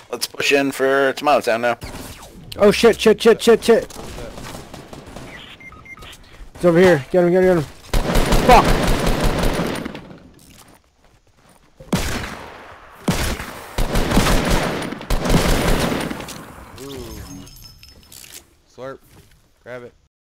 Let's push in for Tomato Town now. Oh shit, shit. It's over here. Get him. Fuck! Ooh. Slurp. Grab it.